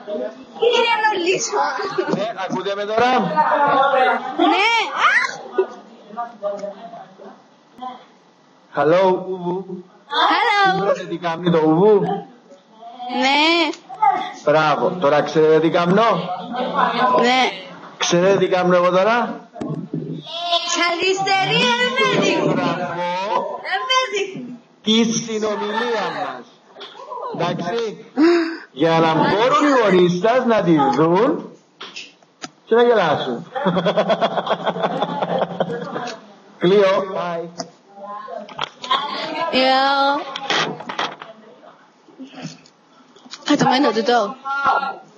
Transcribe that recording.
Είναι νολίσμα. Ναι, ακούτε με τώρα. Ναι. Hello, Ουβού. Hello. Ξέρετε τι κάνει το Ουβού? Ναι. Μπράβο. Τώρα ξέρετε τι κάνω? Ναι. Ξέρετε τι κάνω εγώ τώρα? Ξαριστερία δεν με δείχνει. Μπράβο. Δεν με δείχνει. Τη συνομιλία μας. Εντάξει. Για να μπορούν οι γονείς σας να τη δουν και να γελάσουν. Κλείω. Bye. Ja. Hat er meine, du da?